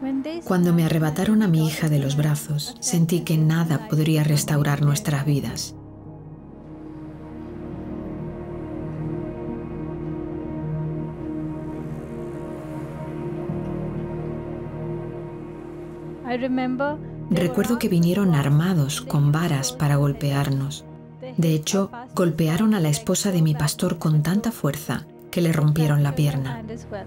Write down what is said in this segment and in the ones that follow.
Cuando me arrebataron a mi hija de los brazos, sentí que nada podría restaurar nuestras vidas. Recuerdo que vinieron armados con varas para golpearnos. De hecho, golpearon a la esposa de mi pastor con tanta fuerza que le rompieron la pierna.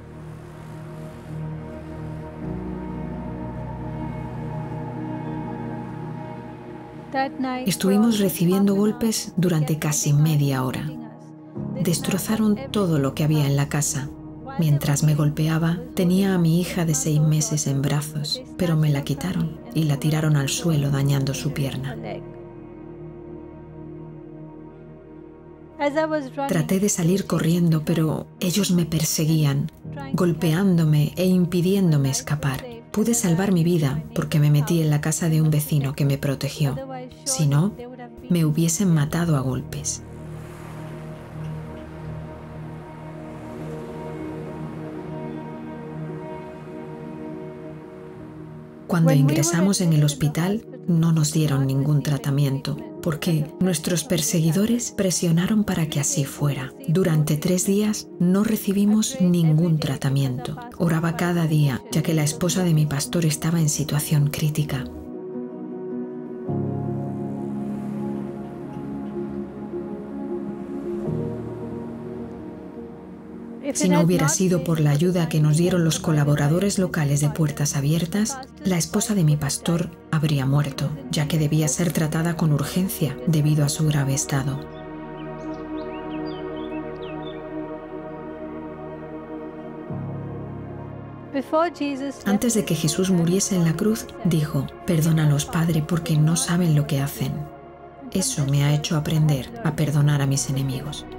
Estuvimos recibiendo golpes durante casi media hora. Destrozaron todo lo que había en la casa. Mientras me golpeaba, tenía a mi hija de 6 meses en brazos, pero me la quitaron y la tiraron al suelo dañando su pierna. Traté de salir corriendo, pero ellos me perseguían, golpeándome e impidiéndome escapar. Pude salvar mi vida porque me metí en la casa de un vecino que me protegió. Si no, me hubiesen matado a golpes. Cuando ingresamos en el hospital, no nos dieron ningún tratamiento, porque nuestros perseguidores presionaron para que así fuera. Durante 3 días no recibimos ningún tratamiento. Oraba cada día, ya que la esposa de mi pastor estaba en situación crítica. Si no hubiera sido por la ayuda que nos dieron los colaboradores locales de Puertas Abiertas, la esposa de mi pastor habría muerto, ya que debía ser tratada con urgencia debido a su grave estado. Antes de que Jesús muriese en la cruz, dijo: «Perdónalos, Padre, porque no saben lo que hacen». Eso me ha hecho aprender a perdonar a mis enemigos.